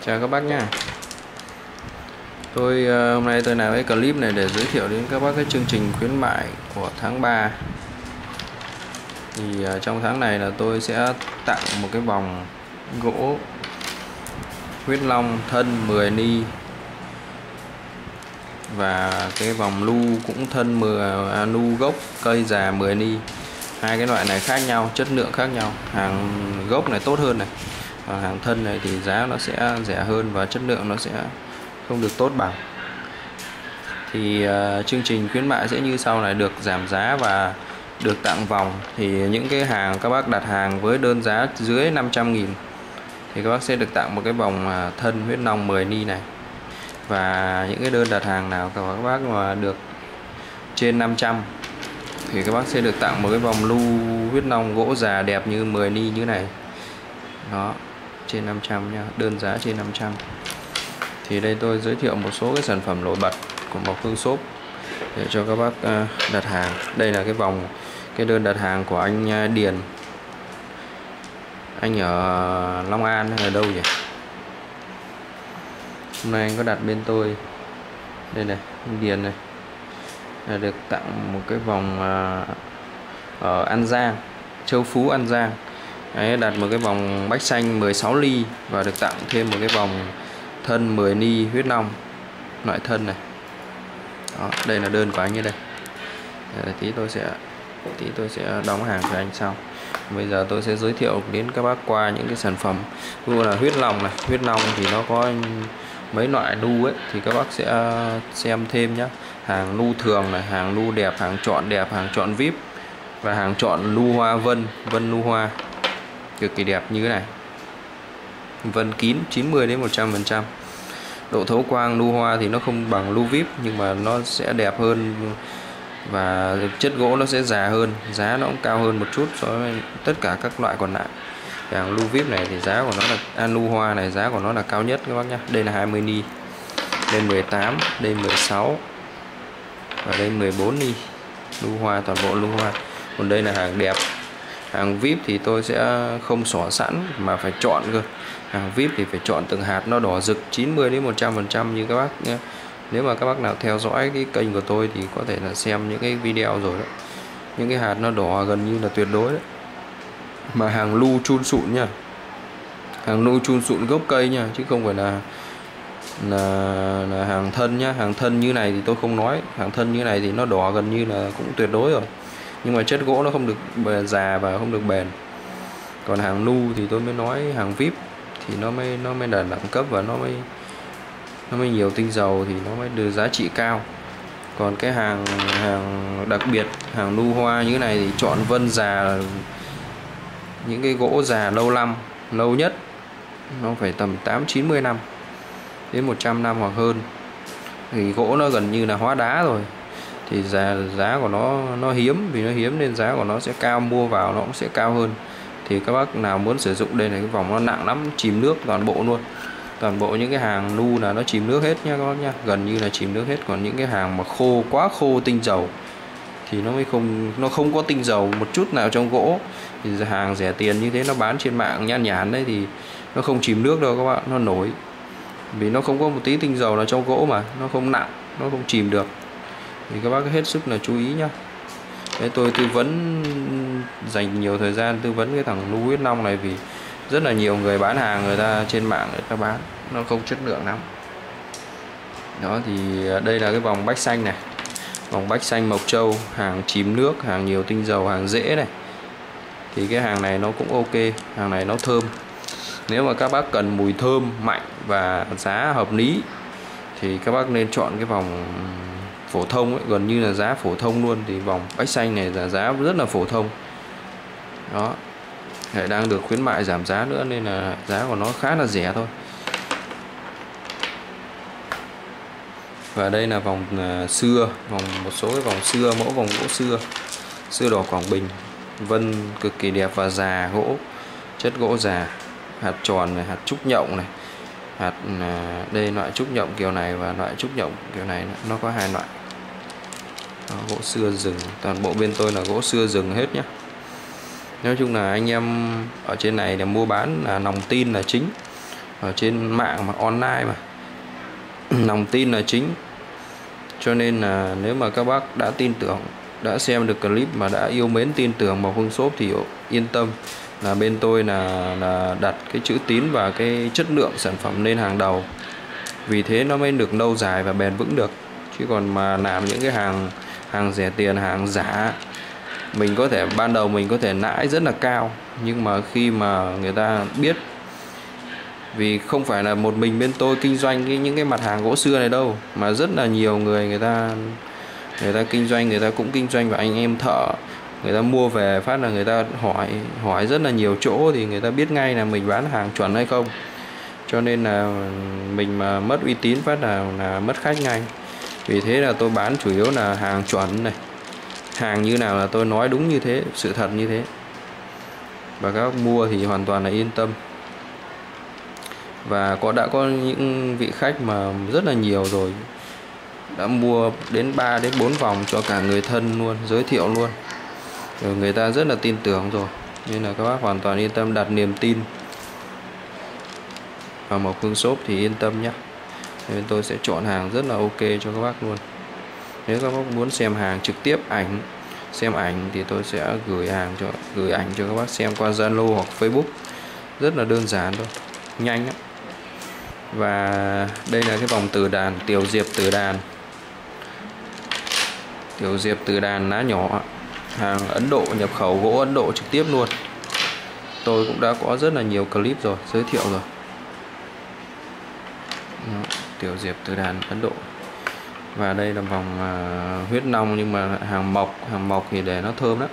Chào các bác nha. Hôm nay tôi làm cái clip này để giới thiệu đến các bác cái chương trình khuyến mại của tháng 3. Thì trong tháng này là tôi sẽ tặng một cái vòng gỗ huyết long thân 10 ni và cái vòng lu cũng thân 10 lu gốc cây già 10 ni. Hai cái loại này khác nhau, chất lượng khác nhau. Hàng gốc này tốt hơn này, còn hàng thân này thì giá nó sẽ rẻ hơn và chất lượng nó sẽ không được tốt bằng. Thì chương trình khuyến mại sẽ như sau này, được giảm giá và được tặng vòng. Thì những cái hàng các bác đặt hàng với đơn giá dưới 500.000 thì các bác sẽ được tặng một cái vòng thân huyết long 10 ni này. Và những cái đơn đặt hàng nào các bác mà được trên 500 thì các bác sẽ được tặng một cái vòng lu huyết long gỗ già đẹp như 10 ni như này. Đó, trên 500 nha, đơn giá trên 500. Thì đây tôi giới thiệu một số cái sản phẩm nổi bật của Mộc Hương Shop để cho các bác đặt hàng. Đây là cái đơn đặt hàng của anh Điền. Anh ở Long An hay là đâu nhỉ? Hôm nay anh có đặt bên tôi. Đây này, anh Điền này. Là được tặng một cái vòng ở An Giang, Châu Phú An Giang. Đấy, đặt một cái vòng bách xanh 16 ly và được tặng thêm một cái vòng thân 10 ni huyết long loại thân này. Đó, đây là đơn của anh ấy đây. Tí tôi sẽ đóng hàng cho anh sau. Bây giờ tôi sẽ giới thiệu đến các bác qua những cái sản phẩm. Ví dụ là huyết long này, huyết long thì nó có mấy loại lu ấy thì các bác sẽ xem thêm nhé. Hàng lu thường này, hàng lu đẹp, hàng chọn đẹp, hàng chọn VIP và hàng chọn lu hoa vân lu hoa cực kỳ đẹp như thế này. Vân kín 90 đến 100%. Độ thấu quang lu hoa thì nó không bằng lu VIP nhưng mà nó sẽ đẹp hơn và chất gỗ nó sẽ già hơn, giá nó cũng cao hơn một chút so với tất cả các loại còn lại. Hàng lu VIP này thì giá của nó là lu hoa này, giá của nó là cao nhất các bác nhé. Đây là 20 ni, đây 18, đây 16 và đây 14 ni. Lu hoa, toàn bộ lu hoa. Còn đây là hàng đẹp. Hàng VIP thì tôi sẽ không xỏ sẵn mà phải chọn cơ. Hàng VIP thì phải chọn từng hạt nó đỏ rực 90 đến 100% như các bác nhé. Nếu mà các bác nào theo dõi cái kênh của tôi thì có thể là xem những cái video rồi đó. Những cái hạt nó đỏ gần như là tuyệt đối đấy. Mà hàng lu chun sụn nha. Hàng lu chun sụn gốc cây nha, chứ không phải là hàng thân nhá. Hàng thân như này thì tôi không nói. Hàng thân như này thì nó đỏ gần như là cũng tuyệt đối rồi. Nhưng mà chất gỗ nó không được già và không được bền. Còn hàng lu thì tôi mới nói hàng VIP thì nó mới là đẳng cấp và nó mới nhiều tinh dầu thì nó mới được giá trị cao. Còn cái hàng đặc biệt, hàng lu hoa như thế này thì chọn vân già, những cái gỗ già lâu nhất nó phải tầm 8-90 năm đến 100 năm hoặc hơn. Thì gỗ nó gần như là hóa đá rồi thì giá của nó hiếm, vì nó hiếm nên giá của nó sẽ cao, mua vào nó cũng sẽ cao hơn. Thì các bác nào muốn sử dụng, đây là cái vòng nó nặng lắm, chìm nước toàn bộ luôn. Toàn bộ những cái hàng lu là nó chìm nước hết nha các bác nha, gần như là chìm nước hết. Còn những cái hàng mà khô, quá khô tinh dầu thì nó không có tinh dầu một chút nào trong gỗ thì hàng rẻ tiền như thế nó bán trên mạng nhan nhản đấy thì nó không chìm nước đâu các bạn, nó nổi. Vì nó không có một tí tinh dầu nào trong gỗ mà nó không nặng, nó không chìm được. Thì các bác hết sức là chú ý nhá. Đấy, tôi tư vấn, dành nhiều thời gian tư vấn cái thằng lu huyết long này vì rất là nhiều người bán hàng, người ta trên mạng người ta bán nó không chất lượng lắm. Đó thì đây là cái vòng bách xanh này, vòng bách xanh Mộc Châu, hàng chìm nước, hàng nhiều tinh dầu, hàng rễ này. Thì cái hàng này nó cũng ok, hàng này nó thơm. Nếu mà các bác cần mùi thơm mạnh và giá hợp lý thì các bác nên chọn cái vòng phổ thông ấy, gần như là giá phổ thông luôn. Thì vòng bách xanh này là giá rất là phổ thông. Đó, lại đang được khuyến mại giảm giá nữa nên là giá của nó khá là rẻ thôi. Và đây là vòng xưa, một số cái vòng xưa, mẫu vòng gỗ xưa đỏ Quảng Bình, vân cực kỳ đẹp và già, gỗ chất gỗ già, hạt tròn này, hạt trúc nhộng này, hạt đây loại trúc nhộng kiểu này và loại trúc nhộng kiểu này, nó có hai loại. Đó, gỗ xưa rừng, toàn bộ bên tôi là gỗ xưa rừng hết nhé. Nói chung là anh em ở trên này là mua bán là lòng tin là chính. ở trên mạng mà online mà lòng tin là chính. Cho nên là nếu mà các bác đã tin tưởng, đã xem được clip mà đã yêu mến tin tưởng Mộc Hưng Shop thì yên tâm là bên tôi là đặt cái chữ tín và cái chất lượng sản phẩm lên hàng đầu. Vì thế nó mới được lâu dài và bền vững được. Chứ còn mà làm những cái hàng rẻ tiền, hàng giả, mình có thể ban đầu mình có thể lãi rất là cao, nhưng mà khi mà người ta biết, vì không phải là một mình bên tôi kinh doanh những cái mặt hàng gỗ sưa này đâu, mà rất là nhiều người ta kinh doanh, người ta cũng kinh doanh và anh em thợ, người ta mua về phát là người ta hỏi rất là nhiều chỗ thì người ta biết ngay là mình bán hàng chuẩn hay không. Cho nên là mình mà mất uy tín phát là mất khách ngay. Vì thế là tôi bán chủ yếu là hàng chuẩn này, hàng như nào là tôi nói đúng như thế, sự thật như thế, và các bác mua thì hoàn toàn là yên tâm. Và đã có những vị khách mà rất là nhiều rồi, đã mua đến 3 đến 4 vòng cho cả người thân luôn, giới thiệu luôn, rồi người ta rất là tin tưởng rồi. Nên là các bác hoàn toàn yên tâm, đặt niềm tin vào Mộc Hưng Shop thì yên tâm nhé. Nên tôi sẽ chọn hàng rất là ok cho các bác luôn. Nếu các bác muốn xem hàng trực tiếp xem ảnh thì tôi sẽ gửi ảnh cho các bác xem qua Zalo hoặc Facebook, rất là đơn giản thôi, nhanh lắm. Và đây là cái vòng tử đàn Tiểu Diệp tử đàn lá nhỏ, hàng Ấn Độ, nhập khẩu gỗ Ấn Độ trực tiếp luôn. Tôi cũng đã có rất là nhiều clip rồi, giới thiệu rồi. Đó, Tiểu Diệp tử đàn Ấn Độ. Và đây là vòng huyết long, nhưng mà hàng mộc thì để nó thơm đó,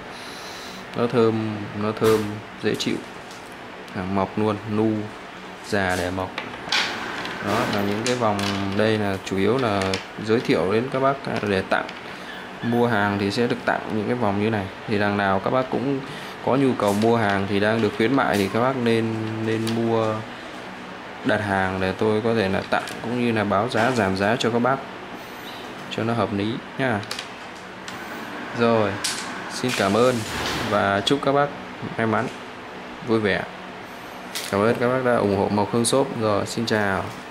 nó thơm dễ chịu, hàng mộc luôn, nu già để mộc. Đó là những cái vòng, đây là chủ yếu là giới thiệu đến các bác để tặng. Mua hàng thì sẽ được tặng những cái vòng như này. Thì đằng nào các bác cũng có nhu cầu mua hàng thì đang được khuyến mại thì các bác nên mua, đặt hàng để tôi có thể là tặng cũng như là báo giá, giảm giá cho các bác cho nó hợp lý nha. Rồi, xin cảm ơn và chúc các bác may mắn, vui vẻ. Cảm ơn các bác đã ủng hộ Mộc Hưng Shop. Rồi, xin chào.